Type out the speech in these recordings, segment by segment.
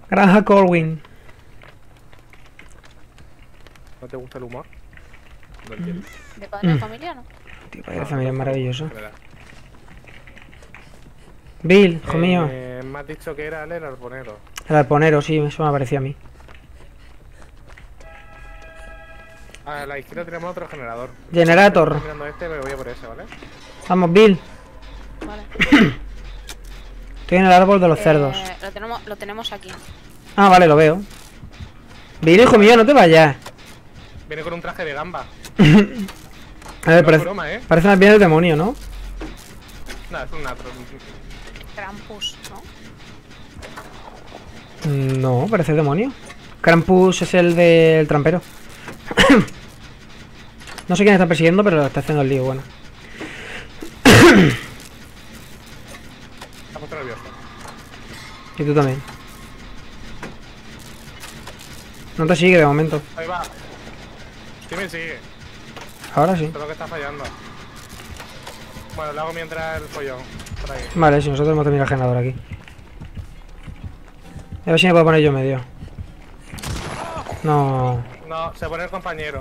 Granja Colwyn. ¿No te gusta el humor? No entiendo. De padre de familia, ¿no? Tío, padre de familia es maravilloso. de verdad. Bill, hijo mío. Me has dicho que era el arponero. El arponero, sí, eso me parecía a mí. A la izquierda tenemos otro generador. Generator. Estoy mirando este, me voy a por ese, ¿vale? Vamos, Bill. Vale. Estoy en el árbol de los cerdos. Lo tenemos aquí. Ah, vale, lo veo. Bill, hijo mío, no te vayas. Viene con un traje de gamba. A ver, No es parece, broma, ¿eh? parece más bien el demonio, ¿no? No, es un natro. Krampus, ¿no? No, parece el demonio. Krampus es el del trampero. No sé quién está persiguiendo, pero lo está haciendo el lío, bueno. Está puesto nervioso. Y tú también. No te sigue de momento. Ahí va. Sí me sigue. Ahora sí. Solo que está fallando. Bueno, lo hago mientras el follón. Por ahí. Vale, si nosotros hemos terminado el generador aquí. A ver si me puedo poner yo en medio. No. No, se pone el compañero.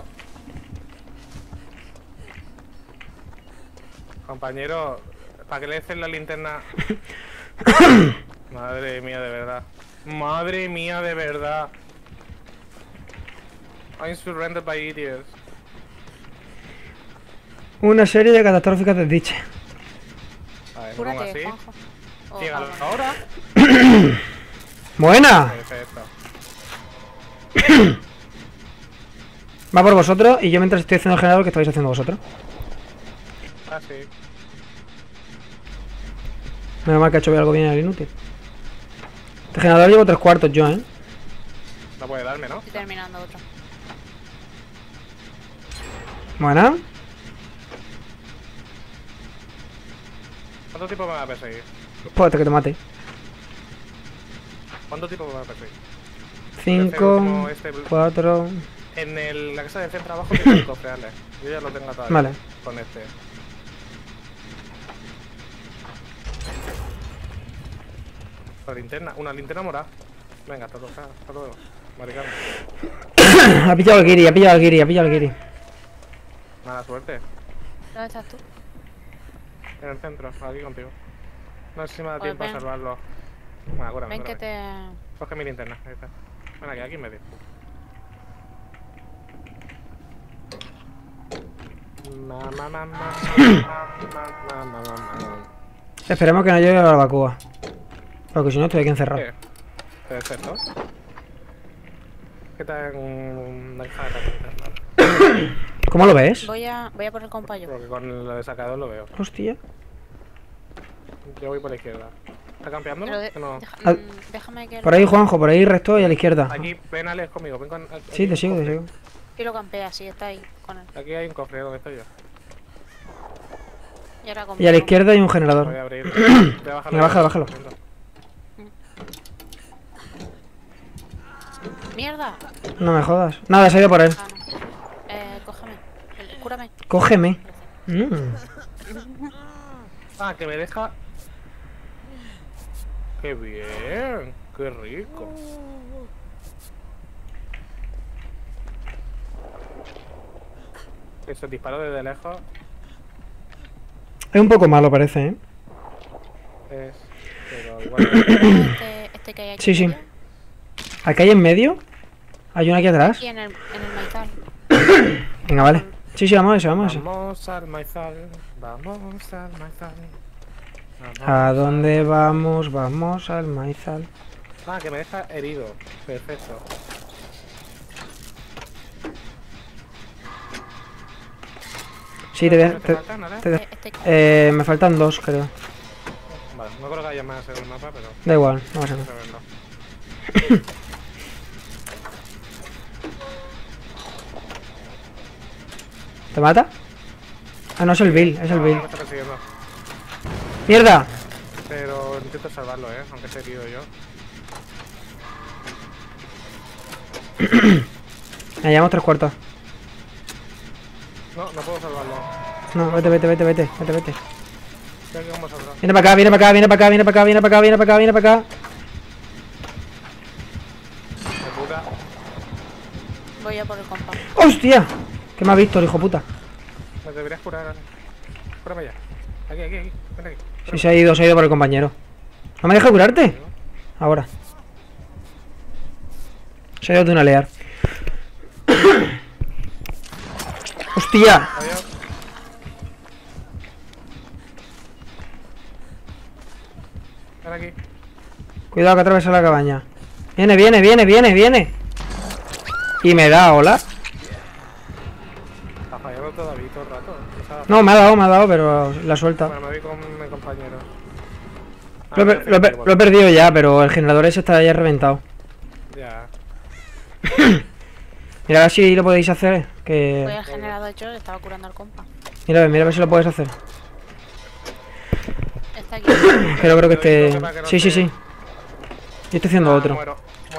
Compañero, ¿para qué le deces la linterna? Madre mía, de verdad. Madre mía, de verdad. I'm surrounded by idiots. Una serie de catastróficas desdichas. A ver, me pongo Cúrate, así. Juanjo. Oh, Llega vale. ahora. ¡Buena! Perfecto. Va por vosotros y yo mientras estoy haciendo el generador, ¿qué estáis haciendo vosotros? Ah, sí. Menos mal que ha hecho algo bien el inútil. Este generador llevo 3/4 yo, ¿eh? No puede darme, ¿no? Estoy terminando otro. Buena. ¿Cuánto tiempo me va a perseguir? Pues hasta que te mate. ¿Cuánto tiempo me va a perseguir? 5, último, este- 4. En la casa de centro abajo tiene un cofre, Ale. Yo ya lo tengo atado. Vale. Con este. Una linterna morada. Venga, hasta luego. Maricano. Ha pillado el Giri, ha pillado el Giri, ha pillado el Giri. Mala suerte. ¿Dónde estás tú? En el centro, aquí contigo. No sé si me da Pues tiempo a ven. salvarlo. Bueno, cúrame, Ven que cúrame. te... Coge mi linterna, ahí está. Ven aquí en medio. Esperemos que no llegue a la barbacoa. Porque si no estoy aquí encerrado. Perfecto. ¿Qué tal en la hija ¿Cómo lo ves? Voy a por el compañero. Porque con lo de sacador lo veo. Hostia. Yo voy por la izquierda. ¿Está campeando? Pero No. Al- déjame que... Por ahí, Juanjo, por ahí resto y a la izquierda. Aquí, ven Alex conmigo, ven con... Sí, te sigo, te sigo. Y lo campea, sí, está ahí con él. Aquí hay un cofre donde estoy yo. Y ahora Y a la conmigo. izquierda hay un Voy generador. a abrir. Voy a bajarlo. Venga, bájalo, bájalo. ¡Mierda! No me jodas. Nada, se ha ido por él. Ah, no. Cógeme. Cúrame. Cógeme. Ah, que me deja... ¡Qué bien! ¡Qué rico! Esos disparos desde lejos Es un poco malo, parece, ¿eh? es... Pero igual... Este que hay aquí. Sí, sí. en medio. Aquí hay en medio. Hay una aquí atrás. Aquí en el maizal. Venga, vale. Sí, sí, vamos a ese, vamos a ese. Vamos al maizal. Vamos al maizal. ¿A dónde vamos? Vamos al maizal. Ah, que me deja herido. Perfecto. Sí, te, ¿Te faltan, Ale? me faltan 2, creo. Vale, no creo que haya más en el mapa, pero... Da igual, no pasa nada. Vamos a verlo. ¿Te mata? Ah, no, es el Bill, es el No, Bill. me está persiguiendo. ¡Mierda! Pero intento salvarlo, aunque esté herido yo. Me llevamos 3/4. No, no puedo salvarlo. No, vete, vete, vete, vete, vete, vete. Estoy aquí con vosotros. Viene para acá, viene para acá, viene para acá, viene para acá, viene para acá, viene para acá, viene para acá. puta. Voy a por el compa. ¡Hostia! ¿Qué me ha visto el hijo puta? Me deberías curar. Cúrame ya. Aquí. Ven aquí. Sí, se ha ido por el compañero. ¿No me deja curarte? Ahora. Se ha ido de una lear. ¡Hostia! Adiós. Ven aquí. Cuidado que atraviesa la cabaña. Viene. Y me da, hola. Ha fallado todavía todo el rato. No, me ha dado, pero la suelta. Bueno, me voy con mi compañero. Lo he perdido ya, pero el generador ese está ya reventado. Ya. Mira a ver si lo podéis hacer. Voy Que... al generador yo, le estaba curando al compa. Mira a ver si lo puedes hacer. Está aquí. Pero creo que Te doy esté... toque para que no Sí. te- Yo estoy haciendo otro. Muero,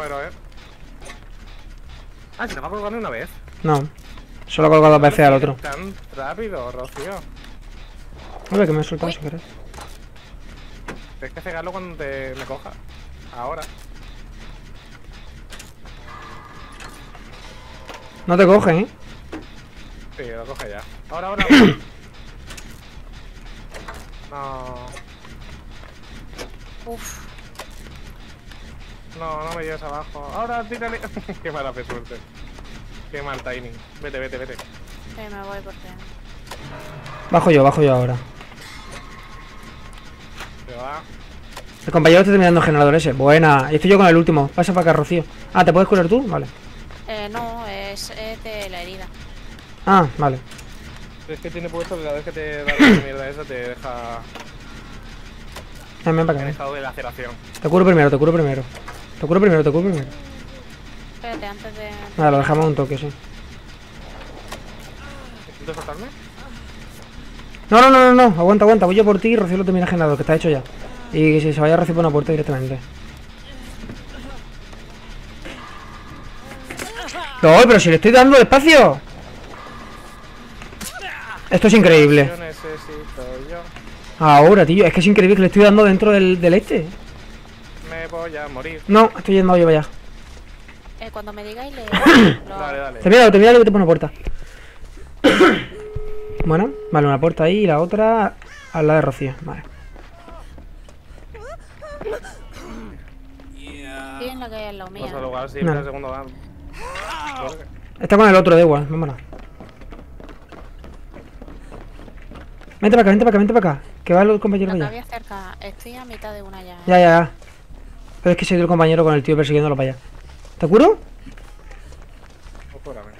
Ah, se le va a colgar una vez. No. Solo he colgado dos veces al otro. Tan rápido, Rocío. A ver que me he soltado si querés. Tienes que cegarlo cuando me coja. Ahora. No te cogen, ¿eh? Sí, lo coge ya. Ahora. No. Uf. No me lleves abajo. Ahora, tírale. Qué mala suerte. Qué mal timing. Vete. Me voy porque... Bajo yo ahora. Se va. El compañero está terminando el generador ese. Buena. Y estoy yo con el último. Pasa para acá, Rocío. Ah, ¿te puedes curar tú? Vale. No, es de la herida. Ah, vale. Es que tiene puesto que cada vez que te da la mierda esa te deja Ven para en acá. estado de laceración. Te curo primero. Espérate, antes de... Vale, lo dejamos un toque, sí. ¿Intento soltarme? No. Aguanta. Voy yo por ti y Rocío lo termina el generador, que está hecho ya. Y que se vaya a Rocío por una puerta directamente. ¡No! ¡Pero si le estoy dando despacio! Esto es increíble. Yo necesito yo. Ahora, tío, es que es increíble que le estoy dando dentro del este. Me voy a morir. No, estoy yendo yo para allá. Cuando me digáis le... Dale. Termínalo que te pone una puerta. Bueno, vale, una puerta ahí y la otra al lado de Rocío. Vale. Tienen la que hay al lado Vamos mía. a lugar siempre No. el segundo va. Está con el otro, da igual, vámonos. Vente para acá. Que va el compañero La que para había allá. cerca. Estoy a mitad de una ya. Ya. Pero es que se ha ido el compañero con el tío persiguiéndolo para allá. ¿Te curo? Cúrame.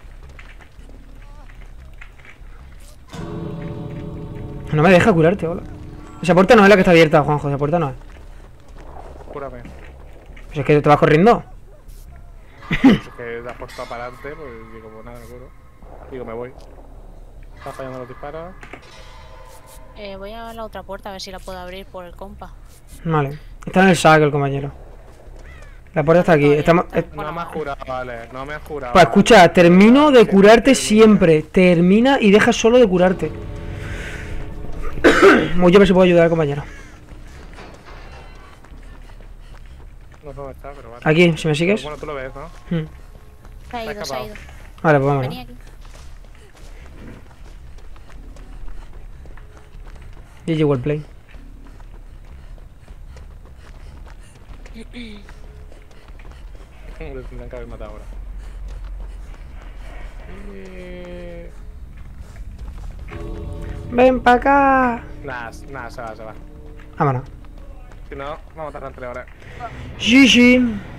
No me deja curarte, hola. Esa puerta no es la que está abierta, Juanjo, esa puerta no es. Cúrame. Pues es que te vas corriendo. Es que te has puesto para adelante, pues digo, pues nada, me curo. Digo, me voy. Está fallando los disparos. Voy a la otra puerta a ver si la puedo abrir por el compa. Vale. Está en el saco el compañero. La puerta está aquí. Estamos... No me has curado, vale. No me has curado. Pues escucha, termino de curarte siempre. Termina y deja solo de curarte. Voy a ver si puedo ayudar al compañero. No sé dónde está, pero vale. Aquí, si me sigues. Bueno, tú lo ves, ¿no? Se ha ido. Vale, pues vámonos. Vení aquí. GG Wellplay. Le tendrán que haber matado ahora. Ven para acá. Nada, se va. Vámonos. Si no, vamos a tardar 3 horas. GG.